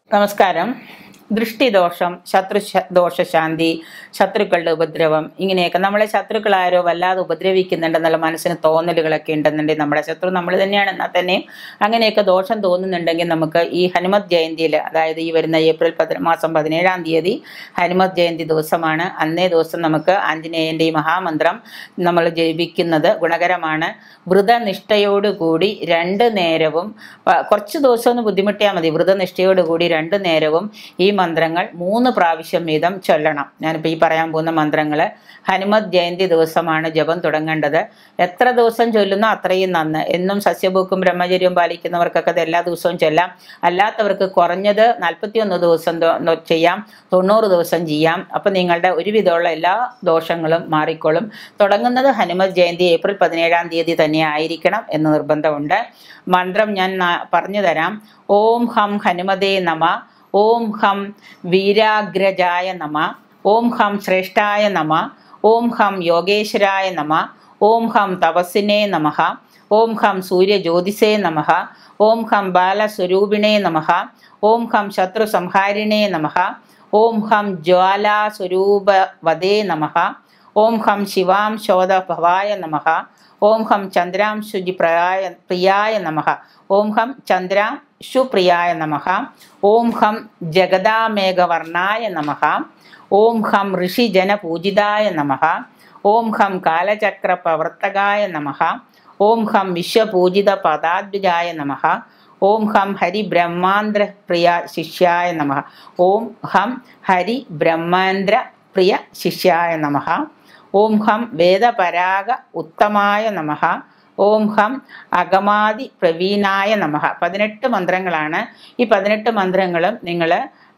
നമസ്കാരം. ദൃഷ്ടിദോഷം, ദോഷശാന്തി, ശത്രുക്കളുടെ ഉപദ്രവം, ഇങ്ങനെയൊക്കെ നമ്മളെ ശത്രുക്കൾ ആരോ വല്ലാതെ ഉപദ്രവിക്കുന്നുണ്ടെന്നുള്ള മനസ്സിന് തോന്നലുകളൊക്കെ ഉണ്ടെന്നുണ്ടെങ്കിൽ നമ്മുടെ ശത്രു നമ്മൾ തന്നെയാണ്. എന്നാൽ തന്നെയും അങ്ങനെയൊക്കെ ദോഷം തോന്നുന്നുണ്ടെങ്കിൽ നമുക്ക് ഈ ഹനുമത് ജയന്തിയിൽ, അതായത് ഈ വരുന്ന ഏപ്രിൽ മാസം 17-ാം തീയതി ഹനുമത് ജയന്തി ദിവസമാണ്. അന്നേ ദിവസം നമുക്ക് ആഞ്ജനേയൻ്റെ ഈ മഹാമന്ത്രം നമ്മൾ ജപിക്കുന്നത് ഗുണകരമാണ്. വ്രതനിഷ്ഠയോടുകൂടി 2 നേരവും, കുറച്ച് ദിവസം ഒന്ന് ബുദ്ധിമുട്ടിയാൽ മതി, വ്രതനിഷ്ഠയോടുകൂടി 2 നേരവും ഈ മന്ത്രങ്ങൾ 3 പ്രാവശ്യം വീതം ചൊല്ലണം. ഞാനിപ്പോൾ ഈ പറയാൻ പോകുന്ന മന്ത്രങ്ങൾ ഹനുമത് ജയന്തി ദിവസമാണ് ജപം തുടങ്ങേണ്ടത്. എത്ര ദിവസം ചൊല്ലുന്നോ അത്രയും നന്ന്. എന്നും സസ്യഭൂക്കും ബ്രഹ്മചര്യവും പാലിക്കുന്നവർക്കൊക്കെ അത് എല്ലാ ദിവസവും ചൊല്ലാം. അല്ലാത്തവർക്ക് കുറഞ്ഞത് 41 ദിവസം ചെയ്യാം, 90 ദിവസം ചെയ്യാം. അപ്പം നിങ്ങളുടെ ഒരുവിധമുള്ള എല്ലാ ദോഷങ്ങളും മാറിക്കോളും. തുടങ്ങുന്നത് ഹനുമത് ജയന്തി ഏപ്രിൽ 17-ാം തീയതി തന്നെ ആയിരിക്കണം എന്ന് നിർബന്ധമുണ്ട്. മന്ത്രം ഞാൻ പറഞ്ഞു തരാം. ഓം ഹം ഹനുമതേ നമ, ഓം ഹം വീരാഗ്രജായ നമ, ഓം ഹം ശ്രേഷ്ഠായ നമ, ഓം ഹം യോഗേശ്വരായ നമ, ഓം ഹം തപസ്സിനേ നമഃ, ഓം ഹം സൂര്യജ്യോതിസേ നമഃ, ഓം ഹം ബാലസ്വരൂപിണേ നമഃ, ഓം ഹം ശത്രുസംഹാരിണേ നമഃ, ഓം ഹം ജ്വാലാസ്വരൂപവദേ നമഃ, ഓം ഹം ശിവാം ശോധഭവായ നമഃ, ഓം ഹം ചന്ദ്രാംശുജി പ്രിയായ നമഃ, ഓം ഹം ചന്ദ്രാംശുപ്രിയായ നമഃ, ഓം ഹം ജഗദാമേഘവർണായ നമഃ, ഓം ഹം ഋഷിജനപൂജിതായ നമഃ, ഓം ഹം കാലചക്രപ്രവർത്തകായ നമഃ, ഓം ഹം വിശ്വപൂജിത പദാദ്വിജായ നമഃ, ഓം ഹം ഹരിബ്രഹ്മാന്ദ്ര പ്രിയ ശിഷ്യായ നമഃ, ഓം ഹം ഹരിബ്രഹ്മാന്ദ്ര പ്രിയ ശിഷ്യായ നമഃ, ഓം ഹം വേദപരാഗ ഉത്തമായ നമഃ, ഓം ഹം അഗമാദി പ്രവീണായ നമഃ. 18 മന്ത്രങ്ങളാണ്. ഈ 18 മന്ത്രങ്ങളും നിങ്ങൾ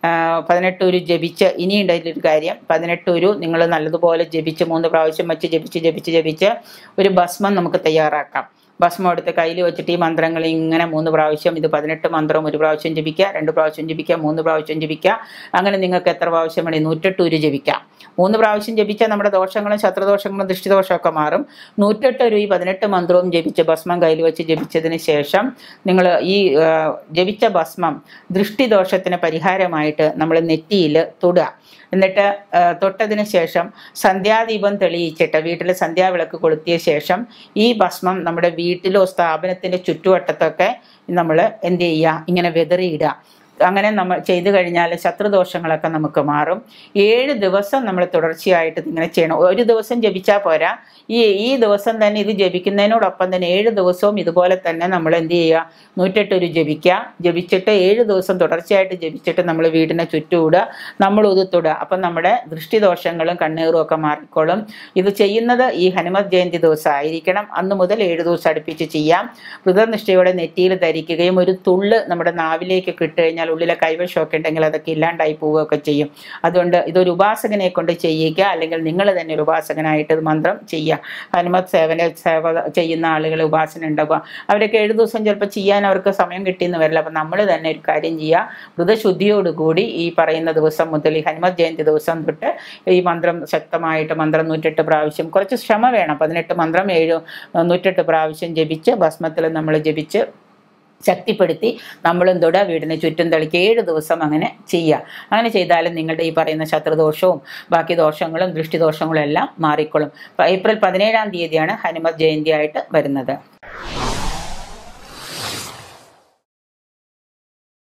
18 ഉരു ജപിച്ച്, ഇനിയുണ്ടൊരു കാര്യം, 18 ഉരു നിങ്ങൾ നല്ലതുപോലെ ജപിച്ച് 3 പ്രാവശ്യം വെച്ച് ജപിച്ച് ഒരു ഭസ്മം നമുക്ക് തയ്യാറാക്കാം. ഭസ്മം എടുത്ത് കയ്യിൽ വെച്ചിട്ട് ഈ മന്ത്രങ്ങൾ ഇങ്ങനെ 3 പ്രാവശ്യം, ഇത് 18 മന്ത്രവും 1 പ്രാവശ്യം ജപിക്കുക, 2 പ്രാവശ്യം ജപിക്കുക, 3 പ്രാവശ്യം ജപിക്കുക. അങ്ങനെ നിങ്ങൾക്ക് എത്ര പ്രാവശ്യം വേണമെങ്കിൽ 108 ഉരു ജപിക്കാം. 3 പ്രാവശ്യം ജപിച്ചാൽ നമ്മുടെ ദോഷങ്ങളും ശത്രുദോഷങ്ങളും ദൃഷ്ടിദോഷമൊക്കെ മാറും. 108 ഉരു ഈ 18 മന്ത്രവും ജപിച്ച് ഭസ്മം കയ്യിൽ വെച്ച് ജപിച്ചതിന് ശേഷം നിങ്ങൾ ഈ ജപിച്ച ഭസ്മം ദൃഷ്ടിദോഷത്തിന് പരിഹാരമായിട്ട് നമ്മൾ നെറ്റിയിൽ തൊടുക. എന്നിട്ട് തൊട്ടതിന് ശേഷം സന്ധ്യാദീപം തെളിയിച്ചിട്ട് വീട്ടിൽ സന്ധ്യാവിളക്ക് കൊളുത്തിയ ശേഷം ഈ ഭസ്മം നമ്മുടെ വീട്ടിലോ സ്ഥാപനത്തിൻ്റെ ചുറ്റുവട്ടത്തൊക്കെ നമ്മൾ എന്ത് ചെയ്യുക, ഇങ്ങനെ വിതറിയിടുക. അങ്ങനെ നമ്മൾ ചെയ്തു കഴിഞ്ഞാൽ ശത്രുദോഷങ്ങളൊക്കെ നമുക്ക് മാറും. 7 ദിവസം നമ്മൾ തുടർച്ചയായിട്ട് ഇങ്ങനെ ചെയ്യണം. ഒരു ദിവസം ജപിച്ചാൽ പോരാ, ഈ ദിവസം തന്നെ ഇത് ജപിക്കുന്നതിനോടൊപ്പം തന്നെ 7 ദിവസവും ഇതുപോലെ തന്നെ നമ്മൾ എന്ത് ചെയ്യുക, 108 ഉരു ജപിക്കുക. ജപിച്ചിട്ട് 7 ദിവസം തുടർച്ചയായിട്ട് ജപിച്ചിട്ട് നമ്മൾ വീടിനെ ചുറ്റുവിടുക, നമ്മൾ ഉതുത്തിടുക. അപ്പം നമ്മുടെ ദൃഷ്ടിദോഷങ്ങളും കണ്ണീറും ഒക്കെ മാറിക്കോളും. ഇത് ചെയ്യുന്നത് ഈ ഹനുമത് ജയന്തി ദിവസം ആയിരിക്കണം. അന്ന് മുതൽ 7 ദിവസം അടുപ്പിച്ച് ചെയ്യാം. വ്രതനിഷ്ഠയോടെ നെറ്റിയിൽ ധരിക്കുകയും ഒരു തുള്ള് നമ്മുടെ നാവിലേക്ക് ഇട്ട് കഴിഞ്ഞാൽ ഉള്ളിലെ കൈവശമൊക്കെ ഉണ്ടെങ്കിൽ അതൊക്കെ ഇല്ലാണ്ടായി പോവുകയൊക്കെ ചെയ്യും. അതുകൊണ്ട് ഇതൊരു ഉപാസകനെ കൊണ്ട് ചെയ്യിക്കുക, അല്ലെങ്കിൽ നിങ്ങൾ തന്നെ ഒരു ഉപാസകനായിട്ട് ഇത് മന്ത്രം ചെയ്യുക. ഹനുമത് സേവ ചെയ്യുന്ന ആളുകൾ ഉപാസന ഉണ്ടാവുക, അവരൊക്കെ 7 ദിവസം ചിലപ്പോൾ ചെയ്യാൻ അവർക്ക് സമയം കിട്ടിയെന്ന് വരില്ല. അപ്പം നമ്മൾ തന്നെ ഒരു കാര്യം ചെയ്യുക, വ്രതശുദ്ധിയോടുകൂടി ഈ പറയുന്ന ദിവസം മുതൽ, ഈ ഹനുമത് ജയന്തി ദിവസം തൊട്ട് ഈ മന്ത്രം ശക്തമായിട്ട് മന്ത്രം 108 പ്രാവശ്യം, കുറച്ച് ശ്രമ വേണം. 18 മന്ത്രം 108 പ്രാവശ്യം ജപിച്ച് ഭസ്മത്തിൽ നമ്മൾ ജപിച്ച് ശക്തിപ്പെടുത്തി നമ്മളും തൊടുക, വീടിന് ചുറ്റും തളിക്കുക. 7 ദിവസം അങ്ങനെ ചെയ്യുക. അങ്ങനെ ചെയ്താലും നിങ്ങളുടെ ഈ പറയുന്ന ശത്രുദോഷവും ബാക്കി ദോഷങ്ങളും ദൃഷ്ടിദോഷങ്ങളും എല്ലാം മാറിക്കൊള്ളും. ഏപ്രിൽ 17-ാം തീയതിയാണ് ഹനുമത് ജയന്തി ആയിട്ട് വരുന്നത്.